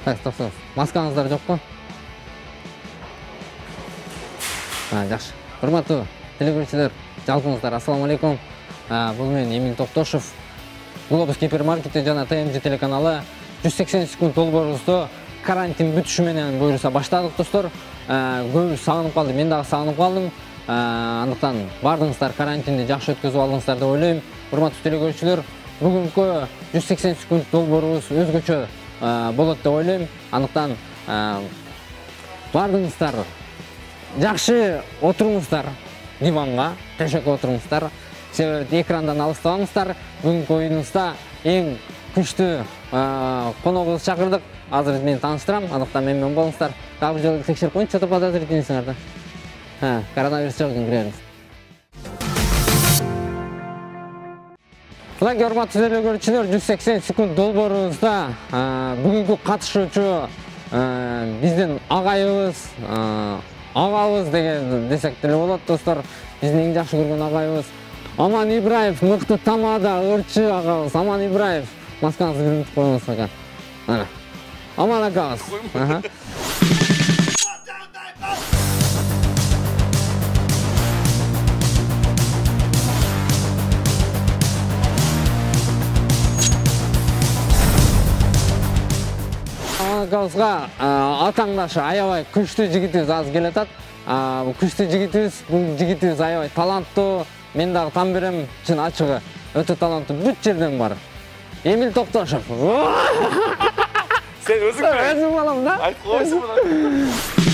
Тоқтаңыз. Маскаңыздар жоқ па? Жақсы. Құрметті телекөрершілер, жалпыңыздар, ассалаумалейкум. Бұл мен Эмил Тоқтошев. Глобус гипермаркеті жана ТМЖ телеканалы 180 секунд долбоорубузду карантин бүтүшү буюрса баштадык достор. Көбү сагынып калды, мен дагы сагынып калдым. Андыктан бардыңыздар карантинди жакшы өткөзүп алдыңыздар деп ойлойм. Урматтуу телекөрүүчүлөр, бүгүнкү 180 секунд долбоорубуз өзгөчө болот деп ойлойм. Андыктан бардыңыздар, жакшы отуруңуздар диванга, төшөккө отуруңуздар. Себеби экрандан алыстабаңыздар. Бүгүнкү оюнубузда эң күчтүү коногубузду чакырдык. Азыр мен тааныштырам, андыктан менен болуңуздар. Дагы бир жолу текшерип коюңчу, чатап подозрительныйсыңар да. Коронавирус жок экен, киребиз. Мына урматтуу телекөрүүчүлөр, 180 секунд долбоорубузда бүгүнкү катышуучу биздин агайыбыз, агабыз деген десек деле болот достор. Биздин эң жакшы көргөн агайыбыз Аман Ибраев, мыкты тамада, ырчы агабыз Аман Ибраев. Маскаңызды көрүнүп коюңуз ака. Ана. Аман акабыз. Аман акабызга атаңдашы аябай күчтүү жигитибиз азыр келатат. Бул күчтүү жигитибиз, бул жигитибиз аябай таланттуу. Мен дагы тан берем, чын ачыгы өтө таланттуу, бүт жерден бар. Эмил Токтошев. Sen özün mü? Özüm balım da. Ay koysun bunu.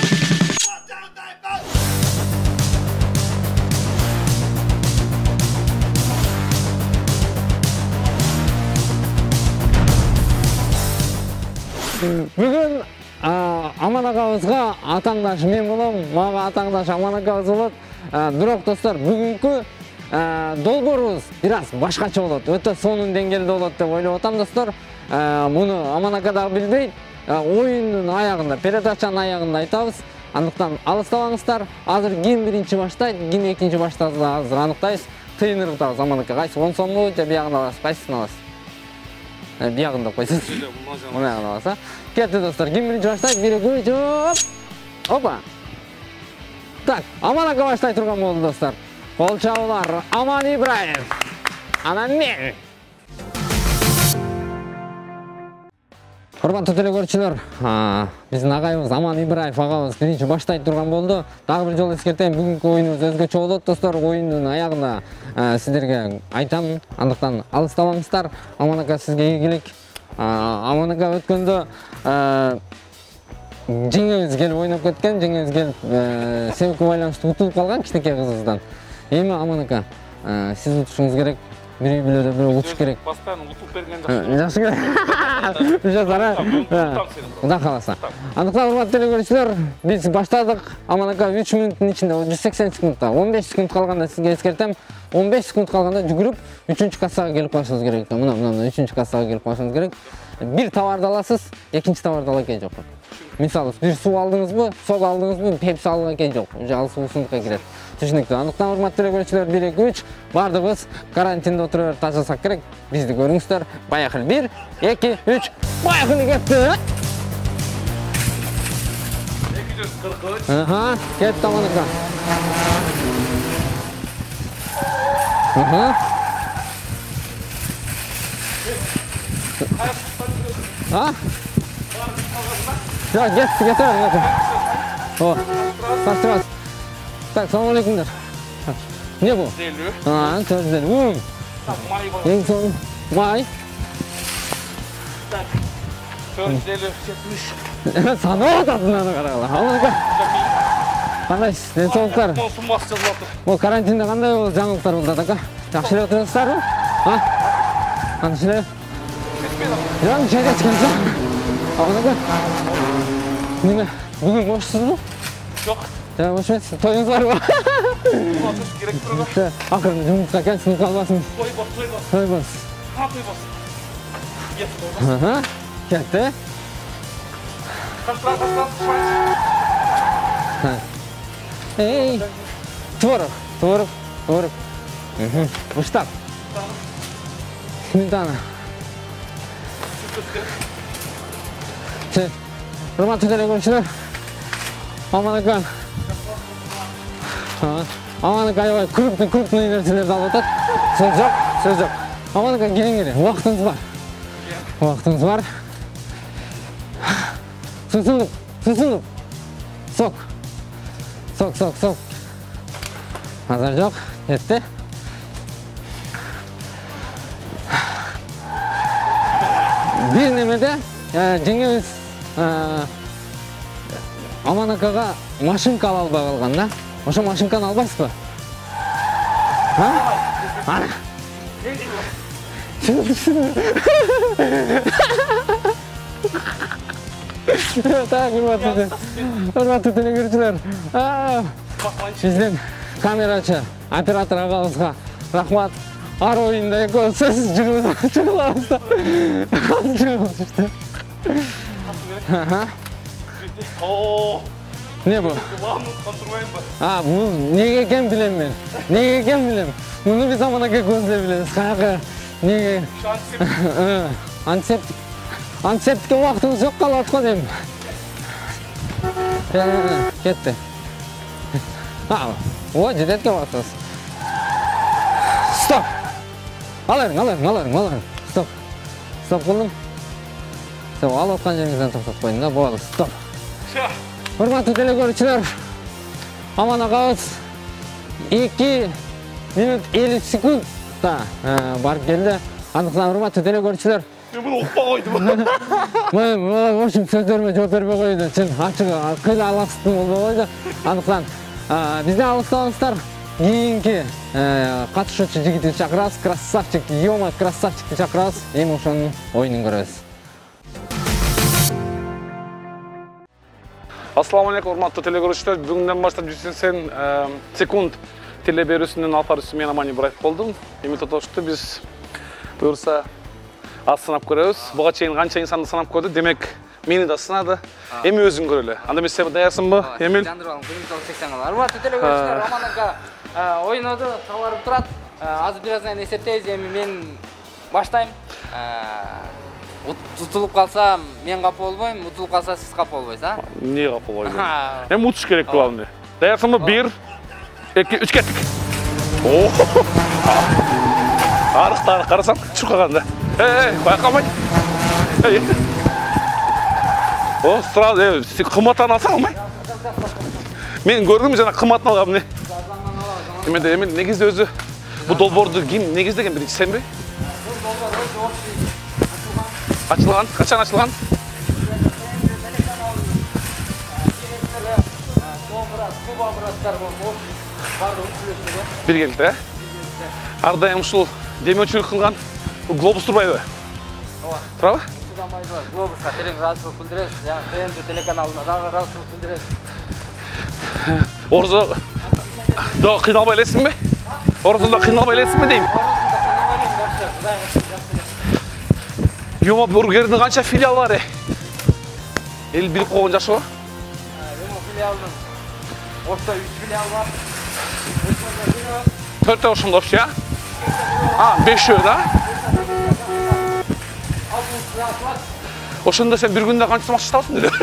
Бүгүн Аман акабызга атаңдаш мен болом, мага атаңдаш Аман акабыз болот. Бирок достор, бүгүнкү долбоорубуз бир аз башкача болот. Өтө сонун деңгээлде болот деп ойлоп атам достор. Муну Аман ака дагы билбейт. Оюндун аягында, передачанын аягында айтабыз. Андыктан алыстабаңыздар. Азыр ким биринчи баштайт, ким экинчи баштады азыр аныктайбыз. Тыйыныр кутабыз Аман ака. Кайсы 10 сомбу же биягын аласыз, кайсысын аласыз? Биягын деп койсоңуз. Муну аласыз. Кетти достор, ким биринчи баштайт? 1 2 3 жоп. Опа. Так, Аман ака баштай турган болду достор. Кол чабуулар, Аман Ибраев. Анан мен. Урматтуу телекөрүүчүлөр, биздин агайыбыз Аман Ибраев агабыз биринчи баштайт турган болду. Дагы бир жолу эскертем, бүгүнкү оюнубуз өзгөчө болот достор. Оюндун аягында сиздерге айтам, андыктан алыстабаңыздар. Аман ака сизге ийгилик. Аман ака өткөндө жеңебиз келип ойноп кеткен, жеңебиз келип себепке байланыштуу утулуп калган кичинекей кызыбыздан. Эми Аман ака, сиз утушуңуз керек. Бiri bilede biri uçuş gerek. Bastan utup bergen жақсы керек. Құда қаласа. Андықтан урматтуу телекөрүүчүлөр, биз баштадык. Аман ака 3 мүнөттүн ичинде 180 секундта, 15 секунд калганда сизге эскертем. 15 секунд калганда жүгүрүп 3-чү кассага келип калышыңыз керек. Мына 3-чү кассага келип калышыңыз керек. Бир товарды аласыз, экинчи товарды ала экен жок. Мисалы, бир суу алдыңызбы, сок алдыңызбы, пепси алып экен жок. Уже ал суусундукка кирет. Түшүнүктүү. Андыктан урматтуу телекөрүүчүлөр, 1 2 3 бардыгыбыз карантинде отуруп берип тажасак керек. Бизди көрүңүздөр. Баягыл 1 2 3 баягыл кетти. 243. Кетти Аман ака. Ya get. О, пастырас. Так, саламалейкумдар. Не bu? Sözleri. En son may. Tak. Sözleri 70. Sana atadın ana karala. Аман ака. Кандай денсаулыктар? Бул карантинде кандай жаңылыктар болду ака? Жакшы эле отурасыздарбы? Кандай эле? Жан чайда чыкканса. Аман ака. Неме? Бүгүн бошсузбу? Жок. Ya boş ver, toyunuz var mı? Atış gerek durur. Akırın cumhurta kendisini kalmasın. Toy bas. Toy bas. Ha toy bas. Yes. Aha. Geldi. Kaslan. Hey. Tvorog. Быштап. Сметана. Hurmatli teleko'ruvchilar, Amanaka. Amanaka ayoy krupniy narsalarni olib o'tadi. So'z yo'q. Amanaka keling. Vaqtimiz bor. Susunluq. Sok. Hazır yo'q. Yetdi. Bir nimede Cengiz Amanakaga mashinka alып алган да. Ошо машинканы албайсызбы? Ana. Так, hurmatli teleko'ruvchilar. Bizden kamerachı, operator aga'mizga rahmat. Ar o'yinda siz jig'ilamiz. Ne bu? Bu nega ekan bilaman. Buni biz Amanaka ko'zda bilamiz. Qanaqa? Nega? Antiseptikka vaqtimiz yo'q qolyapti deyman. Ketdi. O jidatga vaqtimiz. Stop. Alayım. Stop qildim. Stop, alayotgan joyingizdan to'xtatib qo'ying da, bo'ldi. Stop. Hurmatli teleko'ruvchilar, Amanakamiz 2 minut 50 sekundda borib keldi. Aniqlan, hurmatli teleko'ruvchilar. Men buni o'qib qo'ydim. Men o'shim so'zlarga javob bermay qo'ydim. Sen ochig'i qila olasiz bo'ldi qo'ydi. Aniqlan, bizning Alistonstar keyingi qatnashuvchi yigitni chaqiramiz. Krassavchik, krassavchikni chaqiramiz. Endi o'shaning o'yinini ko'ramiz. Assalamu alaikum, hurmatli teleko'ruvchilar. Bugundan boshlab 180 sekund tele berүүсүнүн алфарысы мен Аман Ибраев болдум. Эми тотошту биз буюрса аз сынап көрөбүз. Буга чейин канча инсанды сынап көрдү. Демек, мени да сынады. Эми өзүң көрөлү. Анда эмес сен даярсыңбы, Эмил? Жандырбалым, бүгүнкү 80 алар. Урматтуу телегөрүүчүлөр, Аманака ойноду, табарып турат. Азыр бир аздан эсептейбиз. Эми мен баштайм. Утулуп калсам, мен капа болбойм, утулуп калса сиз капа болбойсуз, а? Эмне капа болбойм? Эми утуш керек буларды. Даярсыңбы? 1 2 3 кеттик. Арыктар карасаң, чуркаганда. Байкамай. Сразу кымбаттан алсаң алмай. Мен көрдүм жана кымбатын алгам эмне? Эмил негизде өзү бу долбоорду ким негиздеген биринчи сенби? Açılgan, kaçan açılgan? Bir geldi, he? Ardayım ушул демөчүлүк кылган глобус турбайбы? Ооба. Турабы? Глобуска терең ыраазычылык билдиребиз. Жана ТНТ телеканалына дагы ыраазычылык билдиребиз. Орзо да кыйналбай элесиңби? Орзондо кыйналбай элесиңби дейм? Юма бургердин канча филиалы бар? Эл билип койгон жашыбы? Юма филиалдын Ошто 3 филиал бар. 4 ошондо вообще, а? 5 да? Ошондо сен бир күндө канча сомак чыгасың деле?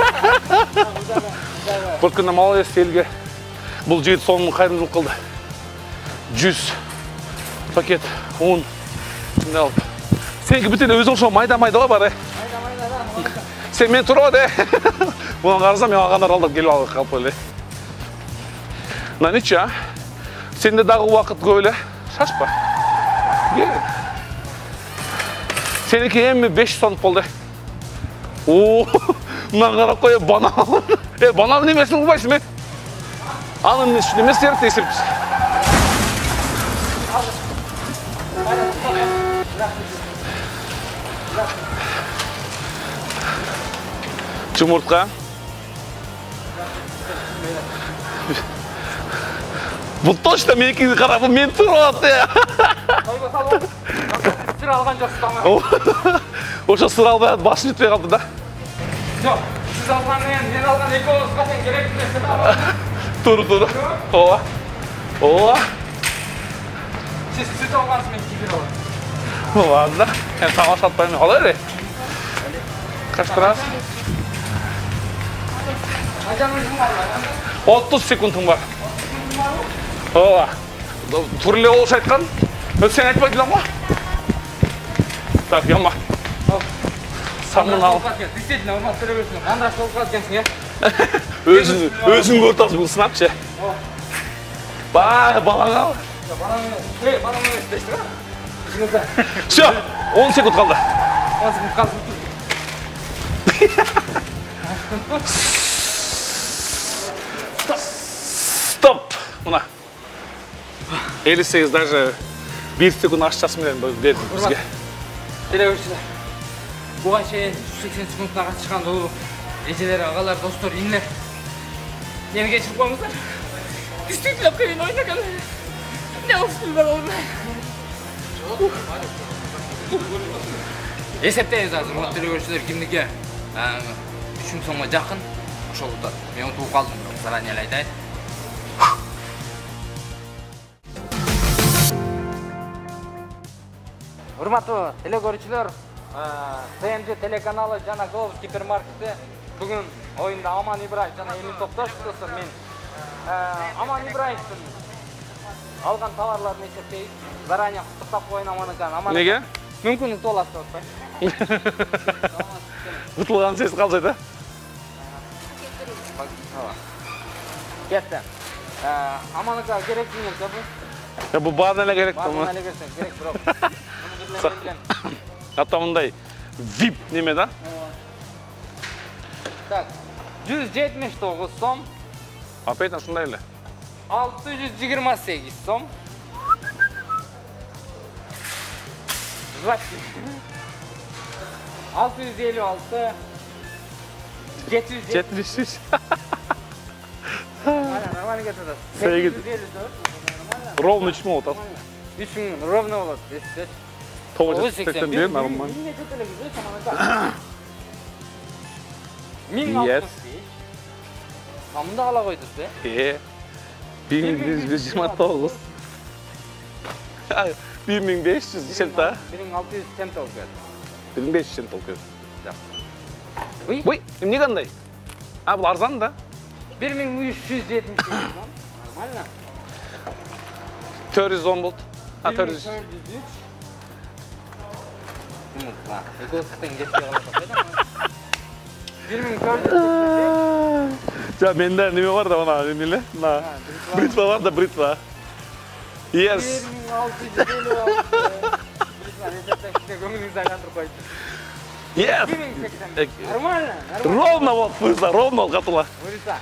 Бир күндө молодец элге. Бул жигит сонун кайрымдуулук кылды. 100 пакет un чындай алып. Senki bütün özün şu mayda var Майда да. Sen men turma de. Buna qarasam men alğanlar aldıq gelip alıb qalıb elə. Naniça? Sen de dağı vaqt qoyla. Şaşpa. Gel. Seninki hem 5 son oldu. Mına qarab qoy banan. Banan nemesini qoybaysın men? Alın neme serp tesirip. Çumurtka. Bu точно meniki qarabı men turaptı ya. Sıra alğan joqsuz ama. Oşa sıra albay başını tutmay qaldı da. Yo'q, siz alğan men alğan eko'miz qachon kerak desa. Tur. Ova. Siz alğansız men kibir olaman. Ладно. Sen tamam satmayın. Al öyle. Kaç lira? Ajanızın var mı? 30 sekundum var. Ооба. Турле болуш айткан. Sen айтпайдың ба? Так, яма. Самын ал. Действительно, урматтуу төлөбөсүң. Андаш болуп калат экенсиң, э? Өзүң ортасы бул сынапчы. Балаңа. Балаңа эмес дейсиң, а? Ишиңизде. Всё, 10 секунд калды. 10 секунд калды. Стоп. Мына. 58 даже 1 секунд ашчасы менен бердим бизге. Телебөчүлөр. Буга чейин 80 секундга катышкан улуу эжелер, агалар, достор, инлер. Мени кечирип коюңуздар. Действительно кыйын ойнаган. Не устулбар ойнай. Эсептейбиз азыр, урматтуу телебөчүлөр, кимдики 3000 сомго жакын ошол утат. Мен утуп калдым, бирок заранее эле айтайын. Урматтуу телекөрүүчүлөр, ТМЖ телеканалы жана Глобус гипермаркети бүгүн оюнда Аман Ибраев жана Эмил Токтош достор. Мен Аман Ибраевдин алган товарларын эсептейбиз. Заранее куттуктап коеюн Аман. Неге? Мүмкүн утуп аласыз деп атпайбы. Утулган сес калсайт, а? Кетти. Аманга керек деңерсе бул. Бул баарын эле керек Баарын болму? эле керек бирок. Ата мындай VIP неме да? Так, 179 сом, Опять ушундай эле. 628 сом. Здрасте. 656. 700. 73. Нормально кетет. Сегиз. 854. Ровно 3000 болот. 3000 ровно болот. 981 нормально. Yes. Мында ала койдуз, 1129. 1500 ишенте. 1600 тем болуп кетти. 1500 ишенте болуп кетти. Ой, Ой, эмне кандай? Бул арзан да. 1370 нормально. 410 болду. 400. 1403. Экосистем жетпей калат. 1400. Жа менде неме бар да мына эмне? Мына бритва бар да, бритва. Yes. 1656. Yes. 2080. Нормально. Ровно вот, пыза, ровно ол катыла. Бурса.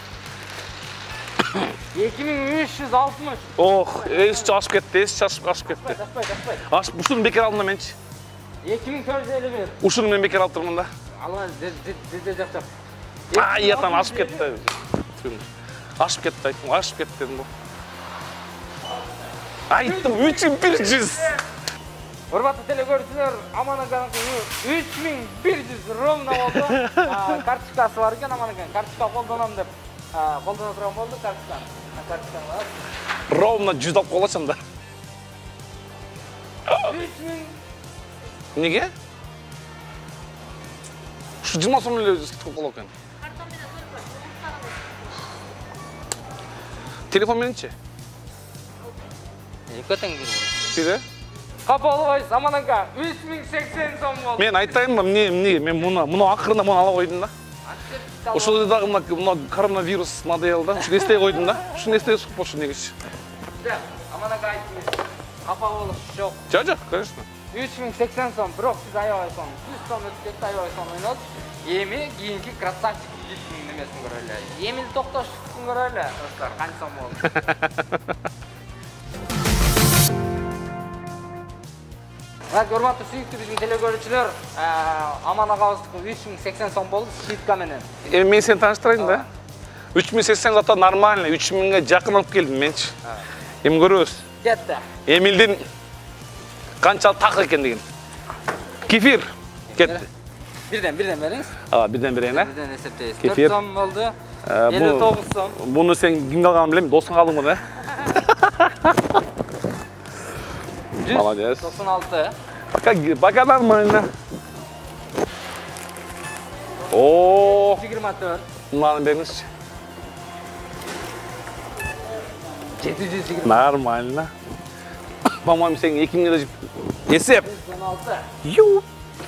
2360. Ох, эс ашып кетти, ашып кетти. Таспай. Ашып, ушуну бекер алдым да менчи. 2451. Ушуну мен бекер алып турмун да. Алга деде жакчак. Ятан ашып кетти. Ашып кетти, айттым, ашып кетти дедим го. Айттым, 3100. Урматтуу телекөрүүчүлөр, Аман аганыкы 3100 ровно болду. Карточкасы бар экен, Аман агаң карточка колдоном деп колдоно турган болду карточканы. Карточканы бар. Ровно 100 алып калачам да. 3000. Неге? Ушу 20 сом эле скидка болот экен. Телефон мененчи? Экотең бир. Бире? Капа болбойсуз, Аман ага 3080 сом болду. Мен айтайын ба, эмне? Мен муну акырында муну ала койдум да. Ошол дагы мына коронавирус модель да. Ушуну эстей койдум да. Ушуну эстей сукуп болчу негичи. Аман ага айттыңыз. Капа болуш жок. Жок, конечно. 3080 сом, бирок сиз аябай сом. 100 сом өтүп кетти, аябай сом ойнот. Эми кийинки красавчик немесин көрөлү. Эмил Токтоштун көрөлү, достор, канча сом болду? Урматтуу сүйүктүү биздин телекөрүүчүлөр, Аман агабыздыкы 3080 сом болду скидка менен. Эми мен сени тааныштырайын да. 3080 зато нормально, 3000ге жакын алып келдим менчи. Эми көрөбүз. Кетти. Эмилдин канчалык такыр экендигин. Кефир кетти. Бирден бериңиз. Бирден берейин, Бирден эсептейбиз. Кефир. 4 сом болду. 59 сом. Буну сен кимге алганын билем, досуңа алдың да. Молодец. 96. Пока нормально. О, 24. Mınаны беріңізші. 720. Нормально. По-моему, сен 2 лира жеп. Есеп. 16. Ю.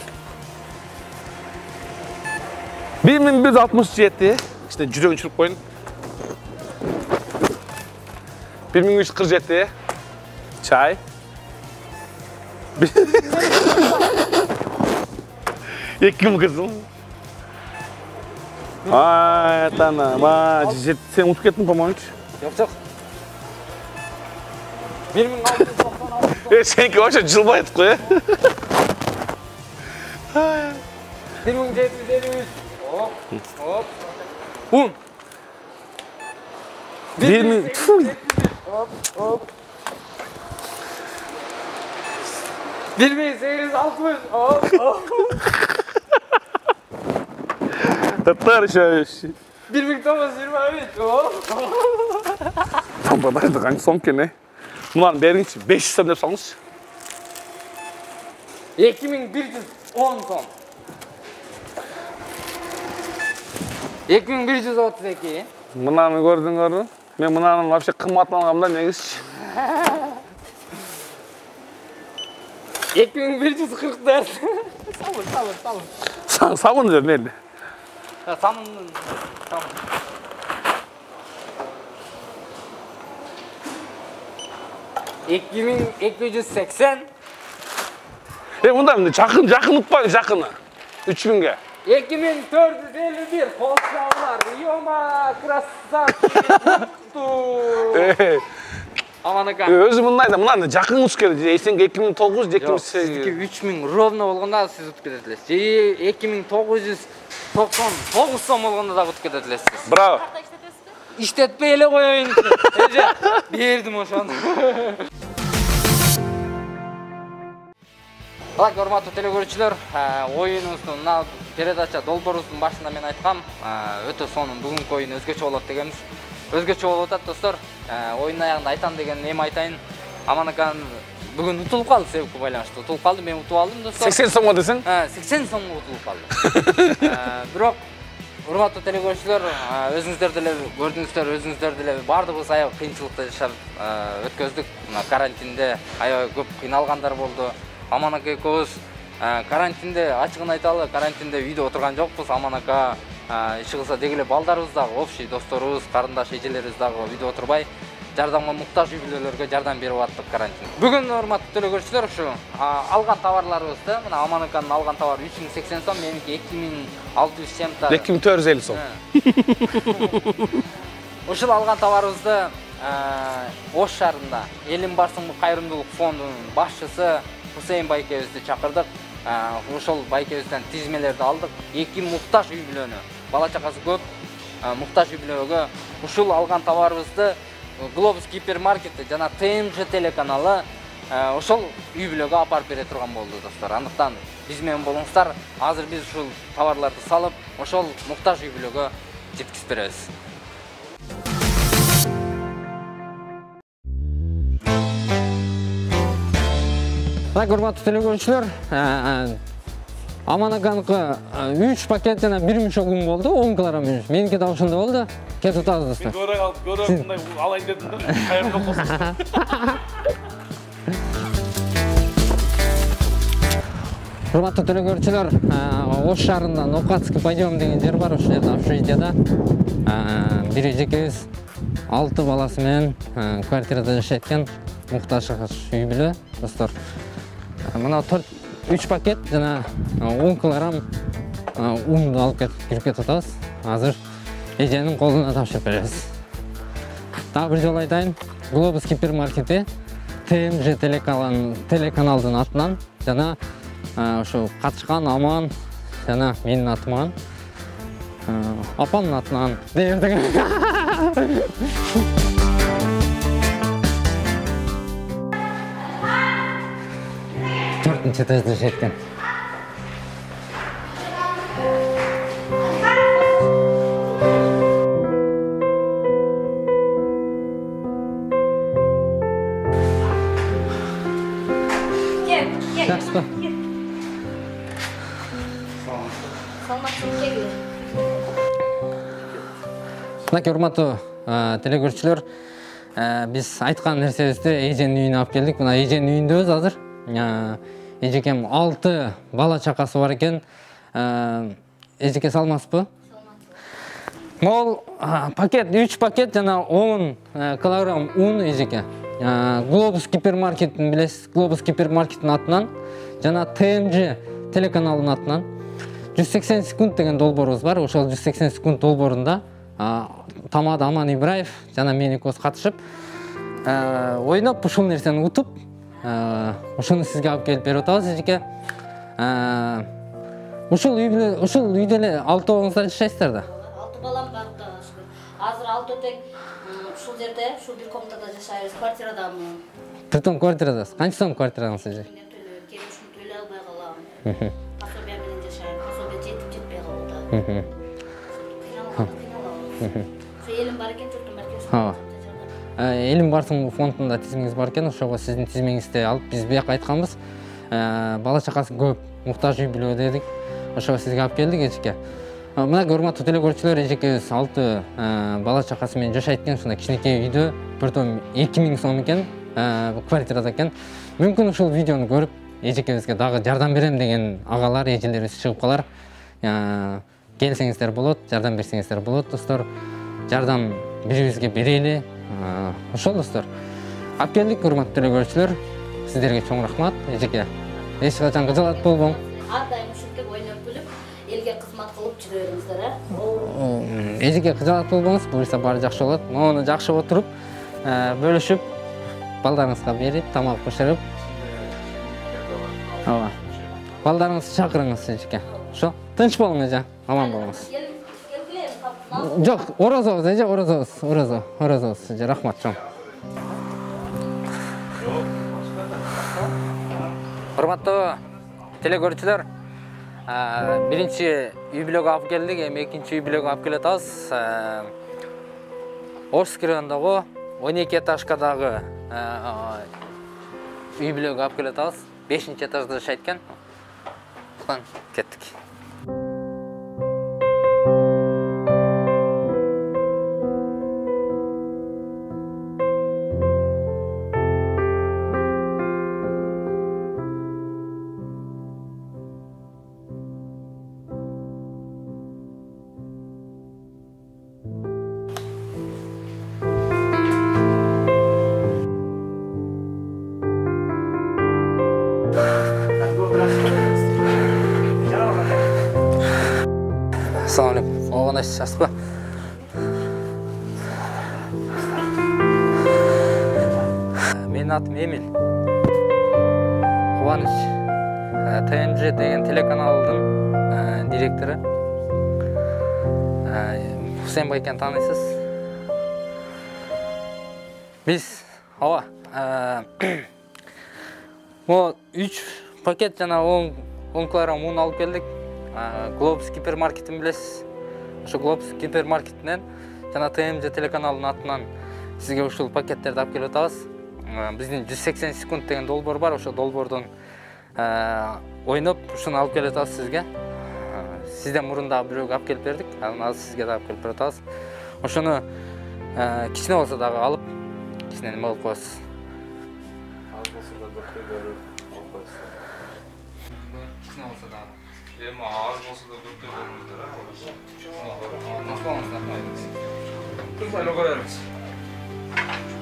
1167. İşte жүрегін жүріп қойын. 1347. Çay. 2000 kızım. Ay, tanım. Sen unutup kettin, по-моему. Yok. 1696. Seninki hoşça cılbaydık koy. 1753. Hop. 10. 2000. Hop. 1860. Hop. Tatlar şöyle. 1923. Hop. Tam badaydık hangi son kene. Bunların berinci 500 sene yapsanız. 2110 ton. 2132. Mınаны gördüңөр mü? Men mınanın вообще kımmatlanğamda negiz. 2144. Sabır. Sabun diyor neydi? Tamam. 2280. Bundan жақын ұтпайын жақыны. 3000'e. 2451. Kolçalar. Yoma krasavчик. Aman aka. Өзі мындай да, мынаны жақын ұтыс керек. Сенге 2900, 2800. 3000 ровно болгондо сиз утуп кетесиз. 2999 сом болгондо да утуп кетесиз. Bravo. İşletmey ele koyayım. Ece, berdim oşonu. Bak, hormatly telegörүүчүлөр, oyunumuzun, mына передача долбоорубуздун башында мен айткам, өтө сонун бүгүнкү oyun өзгөчө болот дегенбиз. Өзгөчө болуп атат достор. Oyunun ayагында айтам деген эми айтайын. Аман акан бүгүн утулуп калды, себепке байланыштуу. Утулуп калды, мен утуп алдым достор. 80 сомго десең? 80 сомго утулуп калды. Бирок урматтуу теlegörүүчүлөр, өзүңүздөр деле көрдүңүздөр деле баардыгыбыз аябай кыйынчылыкта жашап өткөздүк. Мына карантинде аябай көп кыйналгандар болду. Аман ака экөөбүз карантинде, ачыгын айталы, карантинде үйдө отурган жокпуз. Аман ака иши кылса деги эле балдарыбыз дагы, общий досторубуз, карындаш эжелерибиз дагы үйдө отурбай жардамга муктаж үй-бүлөлөргө жардам берип аттык карантин. Бүгүн урматтуу теlegörүүчүлөр, ушу алган товарларыбызды, мына Аман аканын алган товары 3080 сом, меники 2600 чем-то. 2450 сом. Ушул алган товарыбызды Ош шаарында Элим Барсың кайрымдуулук фондунун башчысы Хусейн байкебизди чакырдык. Ошол байкебизден тизмелерди алдык. 2 муктаж үй-бүлөнү, бала чакасы көп муктаж үй-бүлөгө ушул алган товарыбызды Globus гипермаркети жана ТМЖ телеканалы ошол үй-бүлөгө апарып бере турган болду достор. Андыктан биз менен болуңуздар. Азыр биз ушул товарларды салып, ошол муктаж үй-бүлөгө жеткизип беребиз. Так, урматтуу теlegörүүчүлөр, Аман аканыкы 3 пакет жана 1 мүшө күн болду, 10 килограмм мүш. Меники да ошондой болду. Кетип атабыз достор. Көрөм мындай алайын дедим да. Кайрылып болсун. Урматтуу теlegörүүчүлөр, Ош шаарында Новкатский подъем деген жер бар, ошол жерде общежитияда бир эжекебиз 6 баласы менен квартирада жашайт экен, муктаж үй-бүлө достор. Мына 3 пакет жана 10 килограмм унду алып кирип кетип атабыз. Азыр эженин колуна тапшырып беребиз. Дагы бир жолу айтайын, Globus гипермаркети ТМЖ телеканалдын атынан жана ошо катышкан Аман жана менин атыман апамдын атынан дээрдик. 4-нче этажда жашайт экен. Жақсы. Мынакей урматтуу телекөрүүчүлөр, биз айткан нерсебизди эженин үйүнө алып келдик. Мына эженин үйүндөбүз азыр. Эжекем 6 бала чакасы бар экен. Эжеке саламатсызбы? Мол пакет 3 пакет жана 10 килограмм un эжеке. Globus гипермаркеттин билесиз, Globus гипермаркеттин атынан жана ТМЖ телеканалынын атынан 180 секунд деген долбоорубуз бар. Ошол 180 секунд долбоорунда Тамада Аман Ибраев жана мен экөөбүз катышып, ойноп ушул нерсени утуп, ушуну сизге алып келип берип атабыз эжеке. Ушул үйдө эле 6 жашайсыздар да? 6 балам бар да. Азыр 6 тең ушул жерде, ушул бир комнатада жашайбыз, квартирадамын. Притом квартирадасыз. Канча сом квартираңыз эже? Келип ушуну төлөй албай калам. Пособие менен жашайм. Пособие жетпей калды. Элим бар экен, журтум бар экен. Элим барсың фондунда тизимиңиз бар экен, ошого сиздин тизимиңизди алып биз бияка айтканбыз. Бала чакасы көп, муктаж үй бүлө дедик. Ошого сизге алып келдик эжеке. Мына урматтуу телекөрүүчүлөр, эжекебиз 6 бала чакасы менен жашайт экен, ушундай кичинекей үйдө, притом 2000 сом экен, квартирада экен. Мүмкүн ушул видеону көрүп, эжекебизге дагы жардам берем деген агалар, эжелерибиз чыгып калар. Келсеңиздер болот, жардам берсеңиздер болот, достор. Жардам бири-бирибизге берели. Ошол достор. Алып келдик, урматтуу телекөрүүчүлөр. Сиздерге чоң рахмат, эжеке. Эч качан кыжалат болбоң. Ар дайым ушинтип ойноп күлүп, элге кызмат кылып жүрө бериңиздер, Эжеке кыжалат болбоңуз, буюрса баары жакшы болот. Мону жакшы отуруп, бөлүшүп, балдарыңызга берип, тамак бышырып. Ооба. Балдарыңызды чакырыңыз эжеке. Ошо. Тынч болуң эже, аман болуңуз. Жок, оразабыз эже, оразабыз эже, рахмат чоң. Урматтуу телекөрүүчүлөр, биринчи үй бүлөгө алып келдик, эми экинчи үй бүлөгө алып келатабыз. Орский районундагы 12 этажкадагы үй бүлөгө алып келатабыз. 5-чи этажда жашайт экен. Кеттик. Assalamu alaikum. Oğlan aşağısı bu. Benim adım Emil. Kıvanç. TMJ деген телеканалдын директору. Hüseyin Bayken tanıysız. Biz hava. O 3 paket jana 10 kilogram un alıp geldik. Globus гипермаркетин билесиз. Ошо Globus гипермаркетинен жана ТМЖ телеканалынын атынан сизге ушул пакеттерди алып келип атабыз. Биздин 180 секунд деген долбоор бар. Ошо долбоордон ойноп ушуну алып келип атабыз сизге. Сизден мурун дагы бирөөгө алып келип бердик. Азыр сизге да алып келип берип атабыз. Ошону кичине болсо дагы алып, кичине неме кылып коесуз. Az bolsa da bir köylörü alып коесуз. Кичине болсо дагы. Эми аз болсо да көп төлөңүздөр, Насбалыңыздар. Кыз айлы коербиз.